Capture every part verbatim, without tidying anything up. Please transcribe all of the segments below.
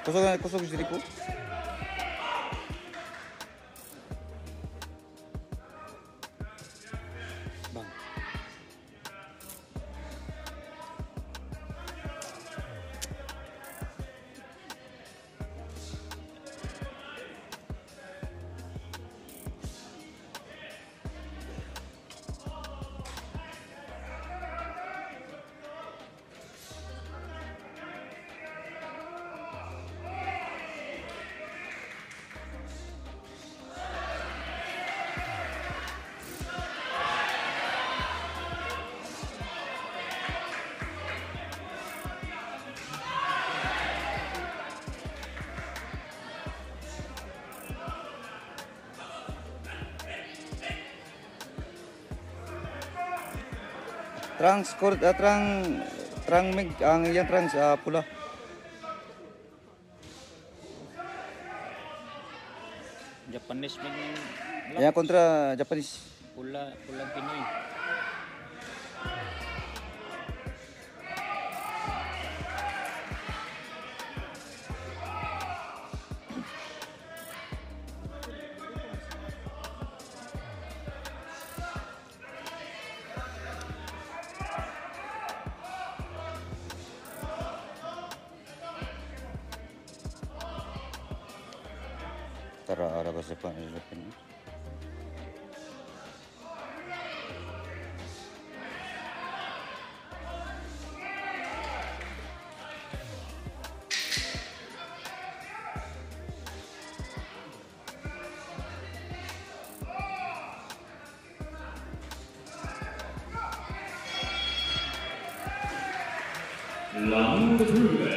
Kusog na kusog diri ko. Bang. Trans cord uh, trang trang mig ang iyang trans uh, pula. Japanese man Yang kontra Japanese. pula pulang Pinoy. Tara ara ba sa pan Japan. Round two.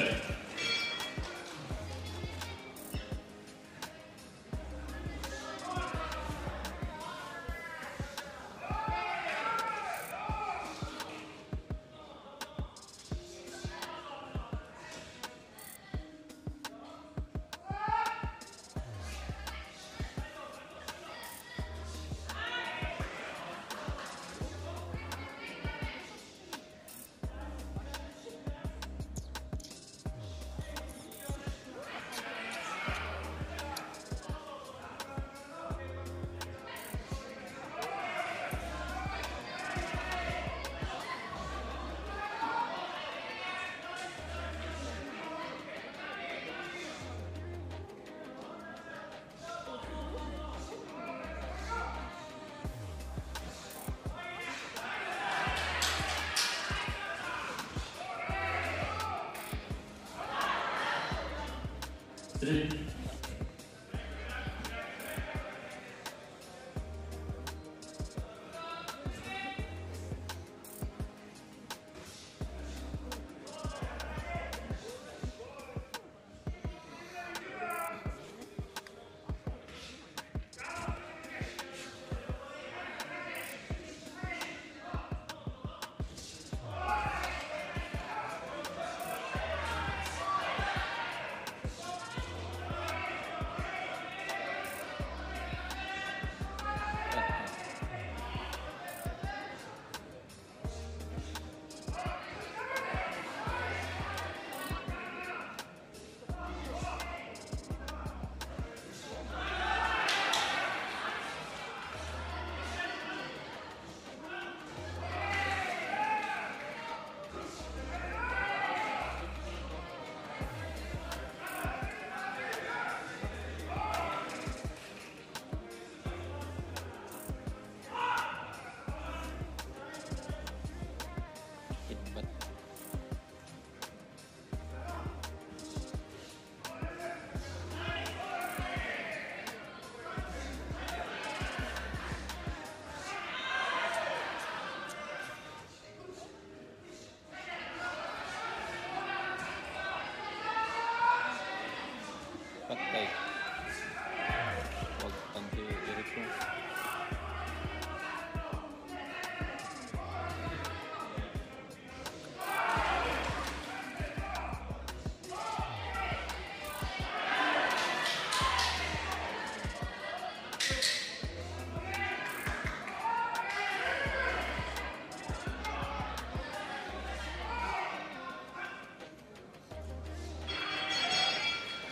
Three.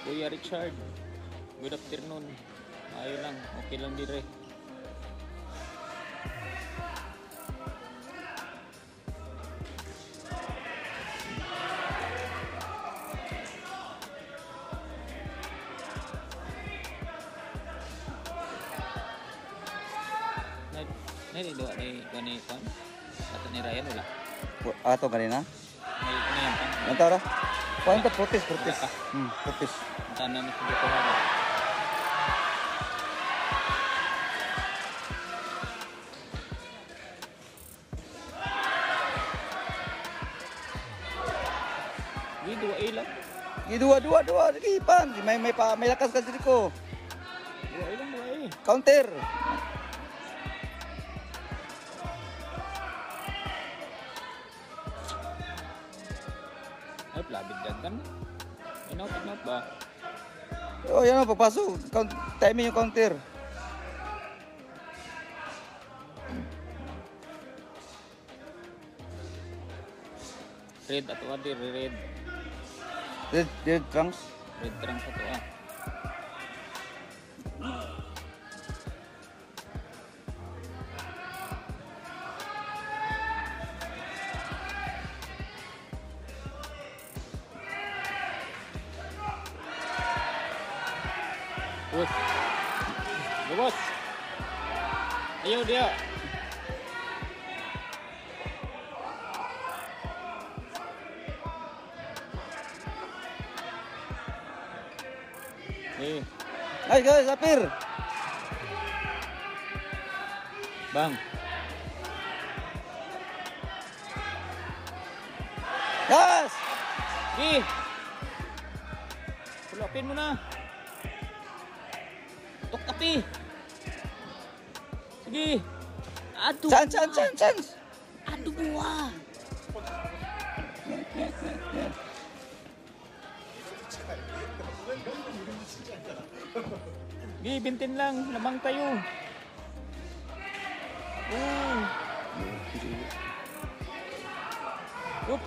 Kuya Richard. Good afternoon. Ayun lang. Okay lang dire. Nay, nay, doa ni kani kon. Ato ni Ryan wala. Pu- Ato kanina. May ano yan pa. Ang tara. Kuhan ka, protes, protes. Wala ka. Hmm, protes. Tanah ni sudah kuhara. Ini dua A lang. Gi dua, dua, dua. Sige, pan. May, may, pa, may lakas ka dito ko. Dua A lang, dua A. Counter. Ay, labid yan kan. Inot, inot ba? Oh, yan o, pagpasok. Count, timing yung counter. Red ato adi, red. Red, red trunks. Red trunks ato ah. Bos. Bos. Ayo dia. Eh, Ay, guys, Apir. Bang. Yes! Eh. Pulapin mo na. Tok kapi. Sige. Aduh. Chance, chance, chance, chance. Aduh buah. Gi, bintin lang. Lamang tayo. Oh. Up.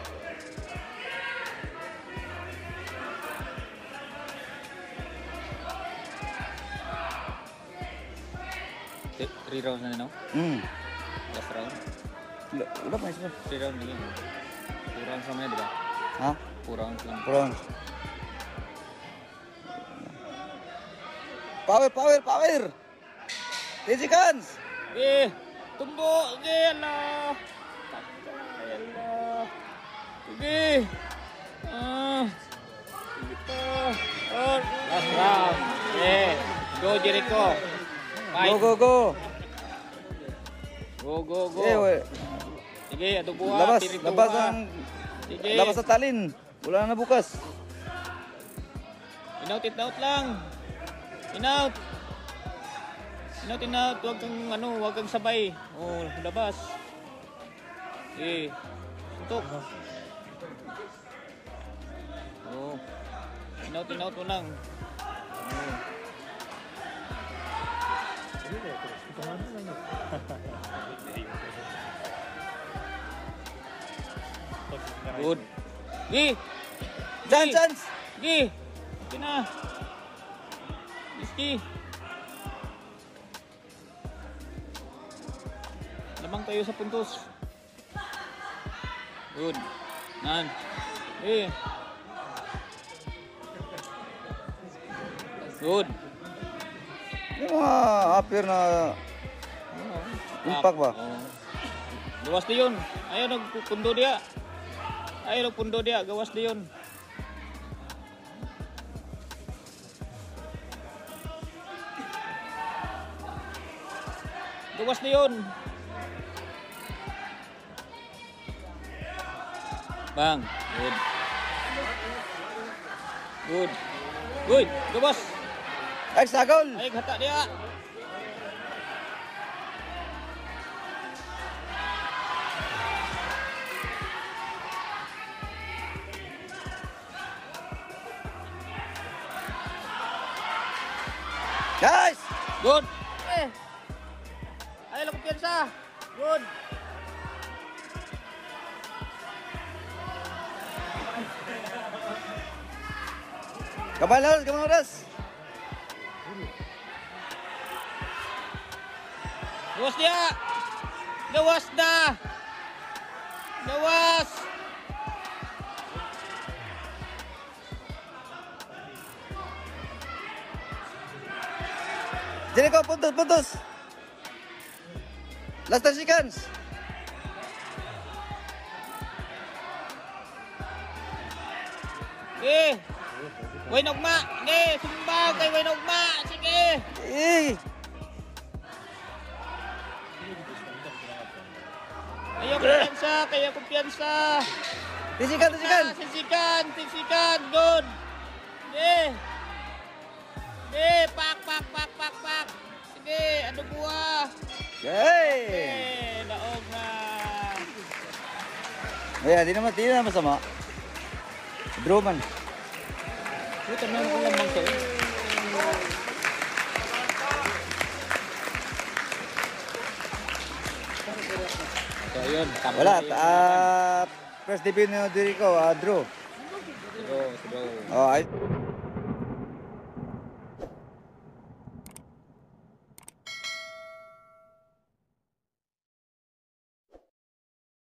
Three rounds na no? Hmm. Last round. Wala, wala pa isa. Three rounds lagi. Two rounds naman yan, di ba? Ha? Two rounds lang. Bronze. Power, power, power! Easy guns! Eh, tumbo! Sige, ala! Takay, ala! Sige! Ah! Sige pa! Oh, last round! Yeah! Go, Jericho! Fight! Go, go, go! Go, go, go! Eh, we. Sige, ato buha! Labas, pirito labas ka. ang... Sige! Labas sa talin. Wala na bukas. In-out, in-out lang! In-out! In-out, in-out! Huwag kang, ano, huwag kang sabay. Oh, labas. Eh, suntok. Oh. In-out, in-out mo lang. Oh. Good. Gi! Chance, chance! Gi! Gi na! Iski! Lamang tayo sa puntos. Good. Nan. Eh. Good. Yung mga Apir na... Impact ba? Oh. Gawas di yun. Ayaw nagpundo dia. Ayaw nagpundo dia. Gawas di yun. Gawas di yun. Bang. Good. Good. Good. Gawas. Extra goal! Ay, hata dia. Guys! Good. Eh. Ay, lang kumpiyansa. Good. Kamal oras, kamal oras. Gawas dia. Gawas dah. Gawas. Jericho, puntos, puntos. Last ten seconds. Eh. Way nugma. Sige, sumbag kay way nugma. Sige. Eh. Kaya kumpiyansa, kaya kumpiyansa. Tisikan, tisikan. Sisikan, sisikan, good. Sige. Sige, pak, pak, pak, pak, pak. Sige, ano buah. Yay! Eh, naog na. Ayan, di naman, di naman masama. Draw man. Puta na ko lamang to. So, yun. Wala, ah, first debut ni Jericho, ah, draw. Draw, draw. Oh, ay.